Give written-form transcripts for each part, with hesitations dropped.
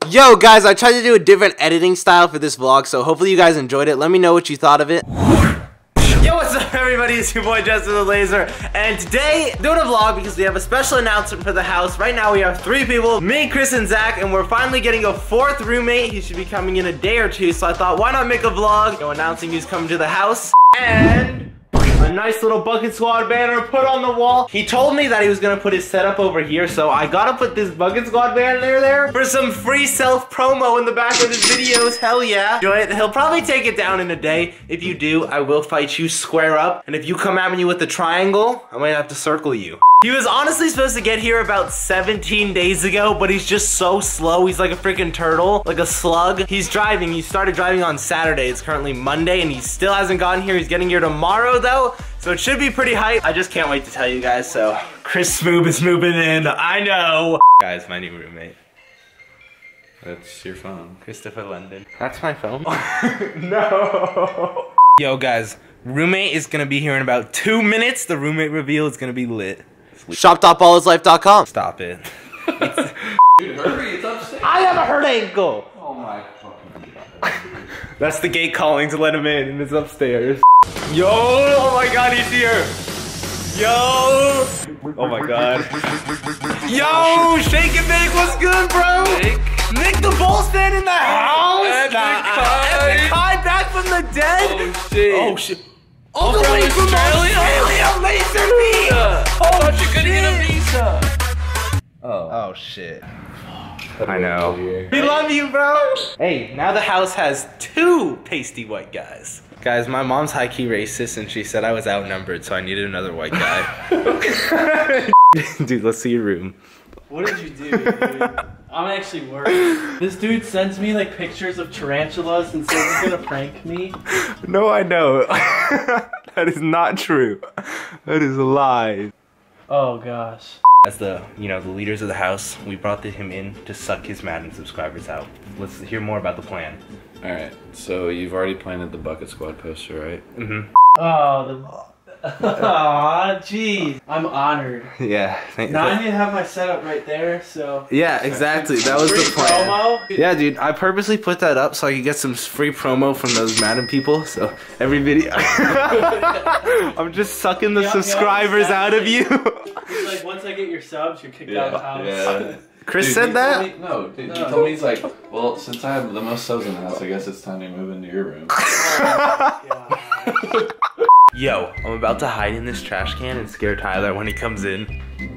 Yo guys, I tried to do a different editing style for this vlog, so hopefully you guys enjoyed it. Let me know what you thought of it. Yo, what's up everybody? It's your boy Justin the Laser, and today doing a vlog because we have a special announcement for the house. Right now we have 3 people, me, Chris, and Zach, and we're finally getting a 4th roommate. He should be coming in a day or 2, so I thought why not make a vlog announcing who's coming to the house. And a nice little Bucket Squad banner put on the wall. He told me that he was gonna put his setup over here, so I gotta put this Bucket Squad banner there for some free self-promo in the back of his videos. Hell yeah. Enjoy it. He'll probably take it down in a day. If you do, I will fight you square up. And if you come at me with the triangle, I might have to circle you. He was honestly supposed to get here about 17 days ago, but he's just so slow. He's like a freaking turtle, like a slug. He's driving. He started driving on Saturday. It's currently Monday, and he still hasn't gotten here. He's getting here tomorrow, though, so it should be pretty hype. I just can't wait to tell you guys, so Chris Smoob is moving in. I know. Guys, my new roommate. That's your phone. Christopher London. That's my phone? No. Yo, guys, roommate is gonna be here in about 2 minutes. The roommate reveal is gonna be lit. Shop.ballislife.com. Stop it. Dude, hurry, it's upstairs. I have a hurt ankle. Oh my fucking god. That's the gate calling to let him in, and it's upstairs. Yo, oh my god, he's here. Yo. Oh my god. Yo, Shake and Bake, what's good, bro? Nick the Bullstead in the house. Epic High back from the dead. Oh shit. Oh shit. All the way from Australia, Laser me! Oh, you could get a visa! Oh shit. I know. We love you, bro! Hey, now the house has 2 pasty white guys. Guys, my mom's high-key racist and she said I was outnumbered, so I needed another white guy. Dude, let's see your room. What did you do, dude? I'm actually worried. This dude sends me like pictures of tarantulas and says he's gonna prank me. No, I know. That is not true. That is a lie. Oh gosh. As the leaders of the house, we brought him in to suck his Madden subscribers out. Let's hear more about the plan. Alright, so you've already planted the Bucket Squad poster, right? Mm-hmm. Oh, aw, jeez. I'm honored. Yeah. Now I need to have my setup right there, so. Yeah, exactly. That was the plan. Promo? Yeah, dude. I purposely put that up so I could get some free promo from those Madden people. So every video, I'm just sucking the subscribers out of you. It's like once I get your subs, you're kicked out of the house. Yeah. Chris said that? He told me, he's like, well, since I have the most subs in the house, I guess it's time to move into your room. Yo, I'm about to hide in this trash can and scare Tyler when he comes in.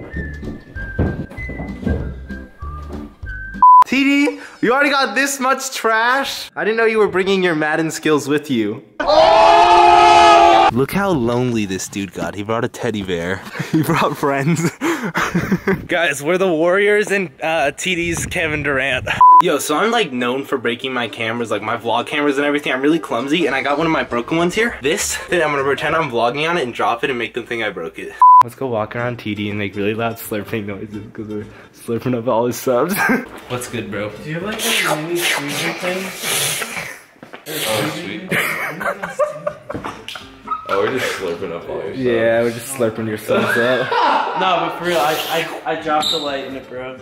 TD, you already got this much trash? I didn't know you were bringing your Madden skills with you. Oh! Look how lonely this dude got. He brought a teddy bear. He brought friends. Guys, we're the Warriors and TD's Kevin Durant. Yo, so I'm like known for breaking my cameras, like my vlog cameras and everything. I'm really clumsy and I got one of my broken ones here. This, then I'm gonna pretend I'm vlogging on it and drop it and make them think I broke it. Let's go walk around TD and make really loud slurping noises because we're slurping up all his subs. What's good, bro? Do you have like a mini squeezer thing? Oh, sweet. Oh, we're just slurping up all your subs. Yeah, we're just slurping your subs up. No, but for real, I dropped the light and it broke.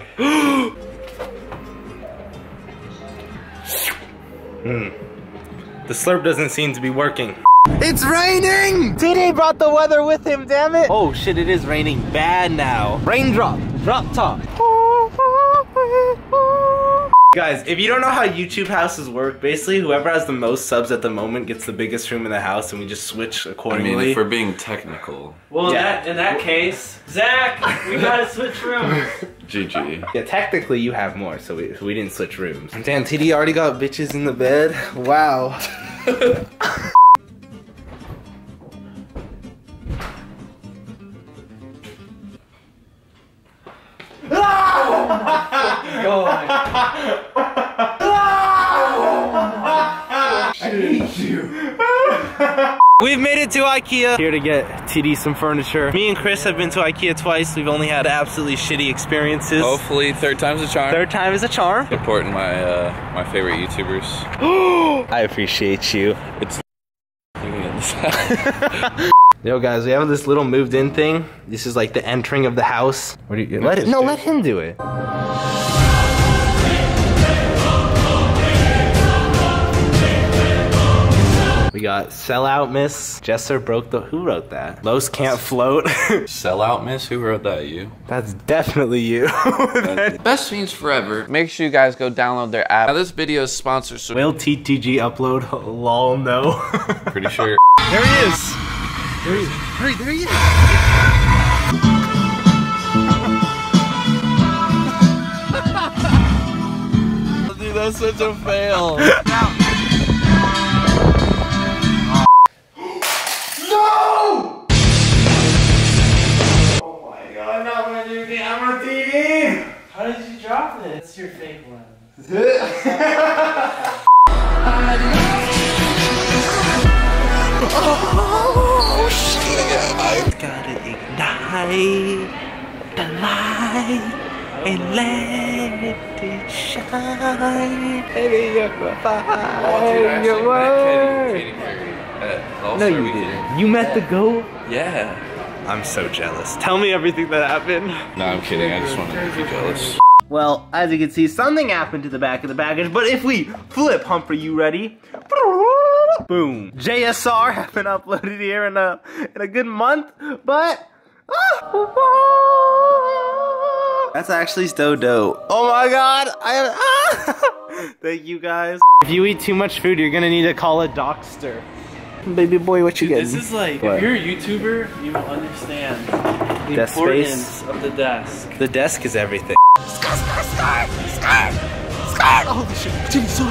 The slurp doesn't seem to be working. It's raining! TD brought the weather with him, damn it! Oh shit, it is raining bad now. Raindrop, drop top. Guys, if you don't know how YouTube houses work, basically whoever has the most subs at the moment gets the biggest room in the house and we just switch accordingly. I mean, if we're being technical. Well, yeah. in that case, Zach, we gotta switch rooms. GG. Yeah, technically you have more, so we didn't switch rooms. Damn, TD already got bitches in the bed. Wow. I hate you. We've made it to IKEA. Here to get TD some furniture. Me and Chris have been to IKEA twice. We've only had absolutely shitty experiences. Hopefully, 3rd time's a charm. 3rd time is a charm. Supporting my my favorite YouTubers. I appreciate you. It's Yo guys, we have this little moved in thing. This is like the entering of the house. What do you let him do it. got Sellout Miss. Jesser broke the. Who wrote that? Los can't float. Sellout Miss? Who wrote that? You? That's definitely you. Best Fiends Forever. Make sure you guys go download their app. Now this video is sponsored, so Will TTG upload? Lol, no. pretty sure. There he is. There he is. Hurry, there he is. Dude, that's such a fail. How did you drop it? It's your fake lens. Oh shit! Gotta ignite the light and let it shine. Baby, you're fine. Your word. No, you didn't. You met the goat? Yeah. I'm so jealous. Tell me everything that happened. No, I'm kidding. I just wanted to make you jealous. Well, as you can see, something happened to the back of the baggage, but if we flip, Humphrey, you ready? Boom. JSR haven't uploaded here in a good month, but that's actually so dope. Oh my god, thank you guys. If you eat too much food, you're gonna need to call a doctor. Baby boy, what you getting? This is like, What? if you're a YouTuber, you will understand the Desk importance space? of the desk. The desk is everything. Holy shit, Jimmy, sorry.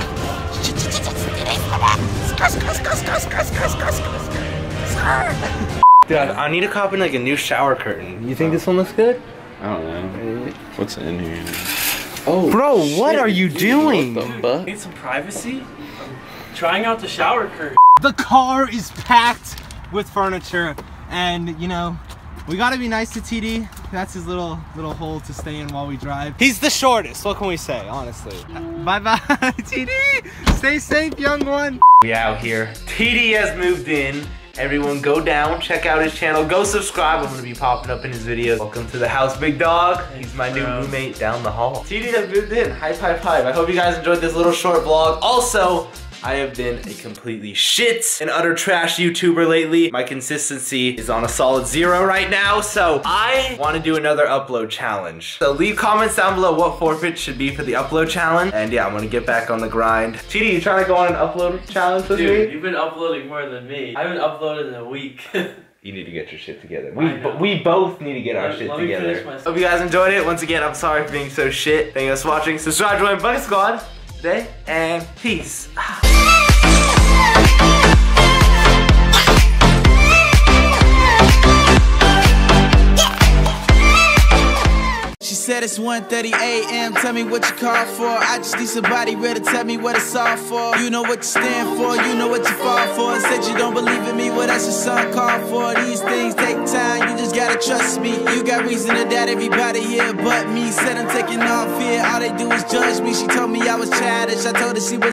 Dude, I need to cop in like a new shower curtain. You think this one looks good? I don't know. What's in here? Oh, Bro, what are you doing? What the fuck? Need some privacy? I'm trying out the shower curtain. The car is packed with furniture, and you know, we gotta be nice to TD. That's his little hole to stay in while we drive. He's the shortest, what can we say, honestly? Bye-bye, TD! Stay safe, young one! We out here. TD has moved in. Everyone go down, check out his channel, go subscribe. I'm gonna be popping up in his videos. Welcome to the house, big dog. He's my new roommate down the hall. TD has moved in, hype, hype, hype. I hope you guys enjoyed this little short vlog. Also, I have been a completely shit and utter trash YouTuber lately. My consistency is on a solid 0 right now, so I want to do another upload challenge. So leave comments down below what forfeit should be for the upload challenge. And yeah, I'm gonna get back on the grind. TD, you trying to go on an upload challenge with Dude, me? you've been uploading more than me. I haven't uploaded in a week. You need to get your shit together. know. We both need to get our shit Let me together. finish my- Hope you guys enjoyed it. Once again, I'm sorry for being so shit. Thank you guys for watching. Subscribe, join Bucket Squad today, and peace. She said it's 1:30 a.m. Tell me what you call for. I just need somebody ready to tell me what it's all for. You know what you stand for, you know what you fall for. Said you don't believe in me, well that's your son called for. These things take time, you just gotta trust me. You got reason to doubt everybody here but me. Said I'm taking off here, all they do is judge me. She told me I was childish, I told her she was